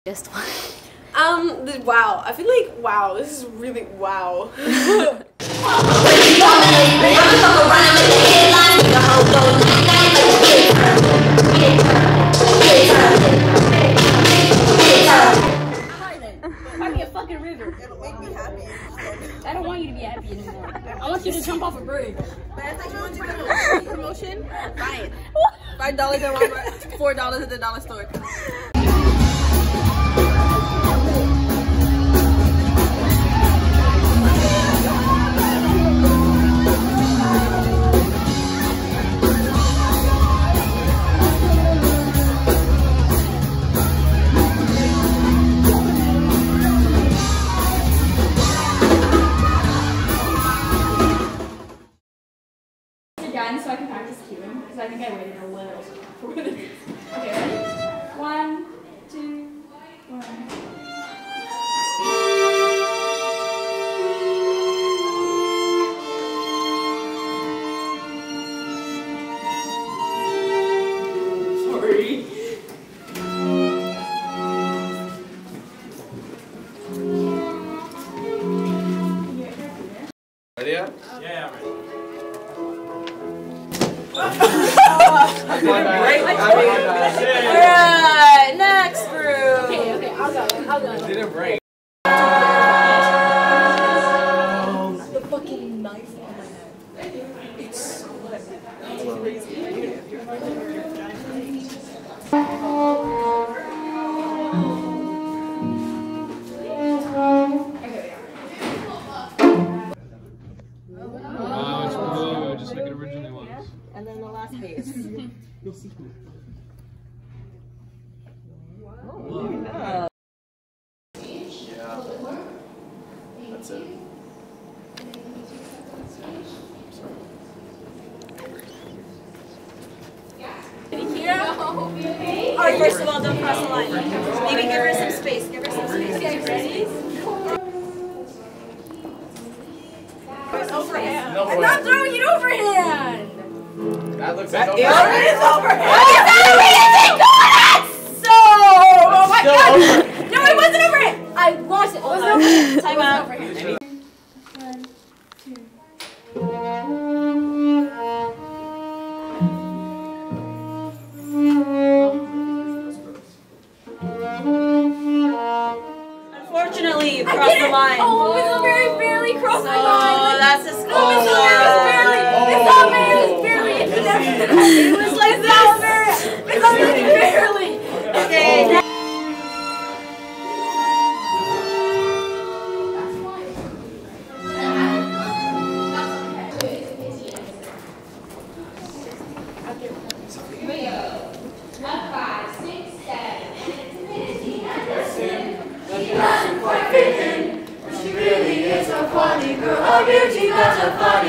Just one. Wow. I feel like wow. This is really wow. Find me a fucking river. It'll make me happy. I don't want you to be happy anymore. I want you to jump off a bridge. But I thought you wanted to go promotion. Fine. $5 at Walmart, $4 at the dollar store. Again, so I can practice queuing, because I think I waited a little for this. Okay, ready? 1, 2, 1. Sorry. Ready up? Yeah, I'm ready. Alright, next group. Okay, I'll go. Didn't break. The fucking knife on my head. It's so It's blue, just like it originally was. And then the last page. You'll see. Oh. Yeah. That's it. Alright, first of all, don't cross the line. Maybe give her some space. Give her some space. Okay, ready? Overhand. No, I'm not throwing it overhand. That looks like It is overhand. So, oh my god. No, it wasn't overhand. I lost it. It wasn't overhand. Time out. Overhand. 1, 2. Unfortunately, you crossed the line. Oh, Miss Mary barely crossed my line. That's a score. Oh, Miss Mary was barely. Miss Mary was barely. It was like this. Miss Mary barely. Okay. She really is a funny girl, a beauty that's a funny